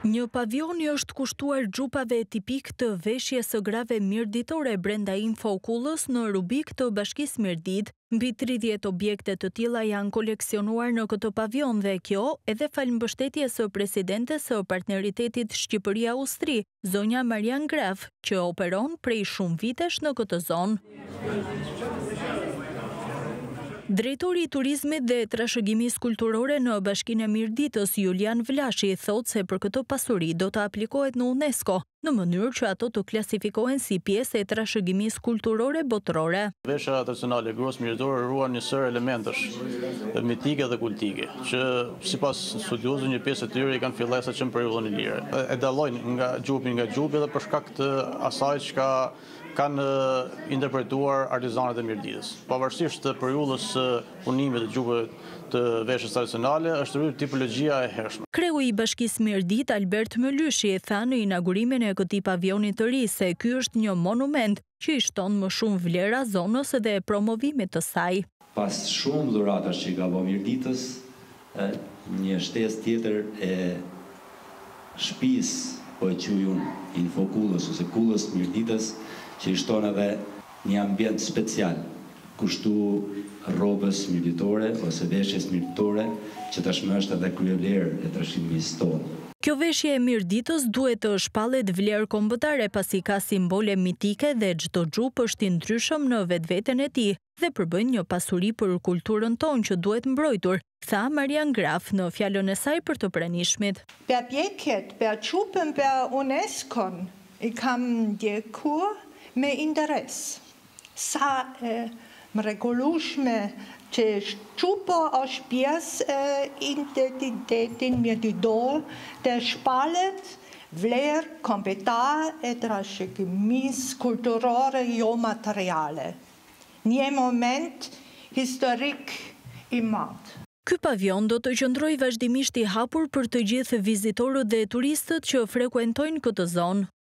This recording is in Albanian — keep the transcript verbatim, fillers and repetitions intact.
Një pavion i është kushtuar gjupave tipik të veshjes së grave mirditore brenda Infokullës në Rubik të Bashkisë Mirdit. Mbi tridhjetë objekte të tilla janë koleksionuar në këtë pavion dhe kjo edhe fal mbështetjes së presidentes së partneritetit Shqipëri-Austri, zonja Marian Graf, që operon prej shumë vitesh në këtë zonë. Drejtori i turizmit dhe trashëgimisë kulturore në Bashkinë e Mirditës, Julian Vlashi, thotë se për këtë pasuri do të aplikohet në UNESCO, në mënyrë që ato të klasifikohen si pjesë e trashëgimisë kulturore botërore. Veshja tradicionale e gruas mirditore ruan një sër elementesh mitike dhe kultike, që sipas studiozëve një pjesë e tyre i kanë fillesat që në periudhën e lire. E dallojnë nga gjupi nga gjupi dhe për shkak të asaj që kanë interpretuar artizanët e Mirditës. Pavarësisht të periudhës së punimit të gjupeve të veshjes tradicionale, është rritur tipologjia e hershme. Kreu i Bashkisë Mirdit, Albert Mëlyshi, tha në inaugurimin e këtij pavioni të ri se ky është një monument që i shton më shumë vlera zonës dhe promovimit të saj. Pas shumë dhuratash që i ka bërë Mirditës, një shtesë tjetër e shtëpisë, po e quaj unë, Infokullës ose Kullës Mirditës, që i shton edhe një ambient special, kushtu rrobës mirditore ose veshjes mirditore, që tashmë është edhe kryevlerë e trashëgimisë tonë. Kjo veshje e Mirditës duhet të shpallet vlerë kombëtare pasi ka simbole mitike dhe çdo xhup është i ndryshëm në vetveten e tij dhe përbën një pasuri për kulturën tonë që duhet mbrojtur, tha Marian Graf në fjalën e saj për të pranishmit. Per pjekjet, per xhupën, per UNESCO-n i kam ndjekur me interes. Sa e mrekullueshme që xhupa është pjesë e identitetin mirditore dhe shpalet vlerë kombëtare e trashëgimisë kulturore jo materiale. Një moment historik i madh. Ky pavion do të qëndrojë vazhdimisht i hapur për të gjithë vizitorët dhe turistët që frekuentojnë këtë zonë.